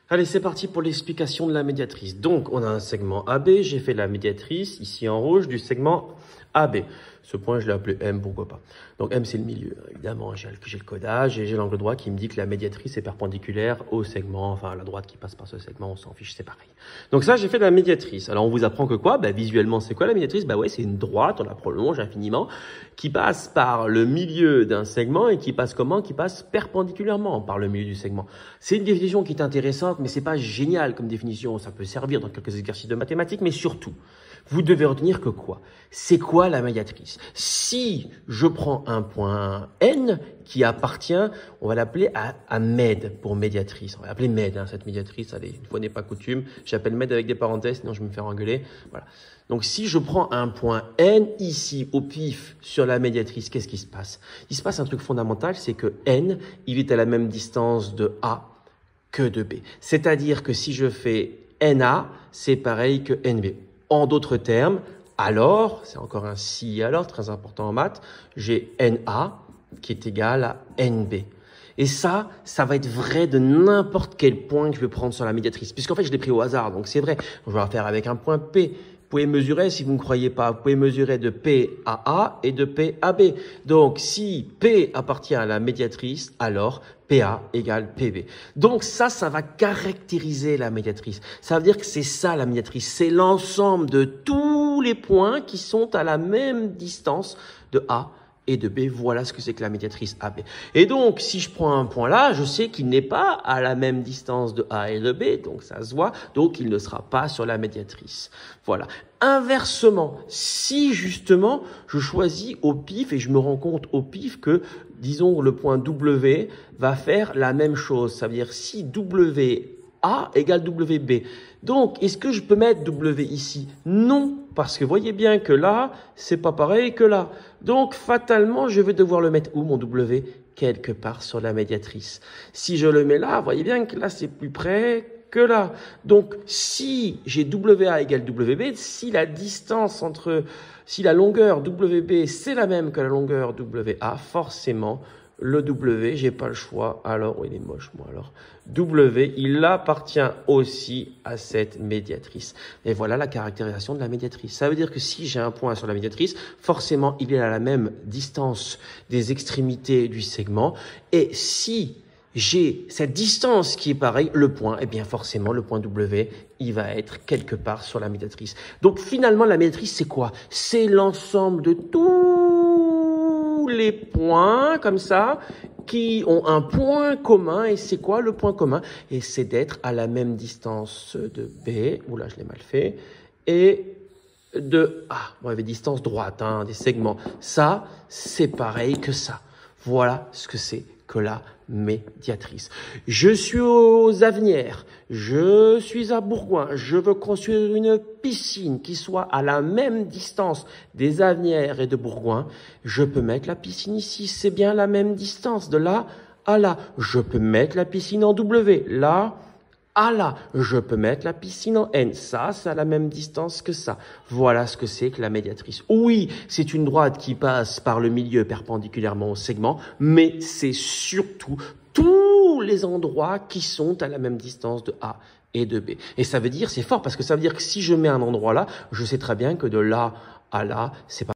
Allez, c'est parti pour l'explication de la médiatrice. Donc, on a un segment AB, j'ai fait la médiatrice, ici en rouge, du segment AB. Ce point, je l'ai appelé M, pourquoi pas. Donc, M, c'est le milieu. Évidemment, j'ai le codage et j'ai l'angle droit qui me dit que la médiatrice est perpendiculaire au segment, enfin, à la droite qui passe par ce segment, on s'en fiche, c'est pareil. Donc ça, j'ai fait de la médiatrice. Alors, on vous apprend que quoi? Visuellement, c'est quoi la médiatrice? Ouais, c'est une droite, on la prolonge infiniment, qui passe par le milieu d'un segment et qui passe comment? Qui passe perpendiculairement par le milieu du segment. C'est une définition qui est intéressante, mais c'est pas génial comme définition. Ça peut servir dans quelques exercices de mathématiques, mais surtout, vous devez retenir que quoi? C'est quoi la médiatrice? Si je prends un point N qui appartient, on va l'appeler à med pour médiatrice. On va l'appeler med, cette médiatrice. Allez, une fois n'est pas coutume. J'appelle med avec des parenthèses, sinon je vais me faire engueuler. Voilà. Donc, si je prends un point N ici au pif sur la médiatrice, qu'est-ce qui se passe? Il se passe un truc fondamental, c'est que N, il est à la même distance de A que de B. C'est-à-dire que si je fais NA, c'est pareil que NB. En d'autres termes, alors, c'est encore un si alors, très important en maths, j'ai NA qui est égal à NB. Et ça va être vrai de n'importe quel point que je vais prendre sur la médiatrice. Puisqu'en fait, je l'ai pris au hasard, donc c'est vrai. Je vais faire avec un point P. Vous pouvez mesurer, si vous ne croyez pas, vous pouvez mesurer de P à A et de P à B. Donc, si P appartient à la médiatrice, alors PA égale PB. Donc ça va caractériser la médiatrice. Ça veut dire que c'est ça la médiatrice. C'est l'ensemble de tous les points qui sont à la même distance de A et de B. Voilà ce que c'est que la médiatrice AB. Et donc, si je prends un point là, je sais qu'il n'est pas à la même distance de A et de B, donc ça se voit, donc il ne sera pas sur la médiatrice. Voilà. Inversement, si justement je choisis au pif et je me rends compte au pif que, disons, le point W va faire la même chose. Ça veut dire si WA égale WB. Donc, est-ce que je peux mettre W ici? Non, parce que voyez bien que là, c'est pas pareil que là. Donc, fatalement, je vais devoir le mettre où, mon W? Quelque part sur la médiatrice. Si je le mets là, voyez bien que là, c'est plus près que là. Donc, si j'ai WA égale WB, si la distance si la longueur WB, c'est la même que la longueur WA, forcément, le W, j'ai pas le choix. Alors, il est moche, moi, alors. W, il appartient aussi à cette médiatrice. Et voilà la caractérisation de la médiatrice. Ça veut dire que si j'ai un point sur la médiatrice, forcément, il est à la même distance des extrémités du segment. Et si j'ai cette distance qui est pareille, le point, eh bien forcément, le point W, il va être quelque part sur la médiatrice. Donc finalement, la médiatrice, c'est quoi? C'est l'ensemble de tous les points, comme ça, qui ont un point commun. Et c'est quoi le point commun? Et c'est d'être à la même distance de B, oula, je l'ai mal fait, et de A. Bon, il y avait distance droite, des segments. Ça, c'est pareil que ça. Voilà ce que c'est que la médiatrice. Je suis aux Avenières, je suis à Bourgoin, je veux construire une piscine qui soit à la même distance des Avenières et de Bourgoin. Je peux mettre la piscine ici, c'est bien la même distance de là à là. Je peux mettre la piscine en W, là à là. Je peux mettre la piscine en N. Ça, c'est à la même distance que ça. Voilà ce que c'est que la médiatrice. Oui, c'est une droite qui passe par le milieu perpendiculairement au segment, mais c'est surtout tous les endroits qui sont à la même distance de A et de B. Et ça veut dire, c'est fort, parce que ça veut dire que si je mets un endroit là, je sais très bien que de là à là, c'est pas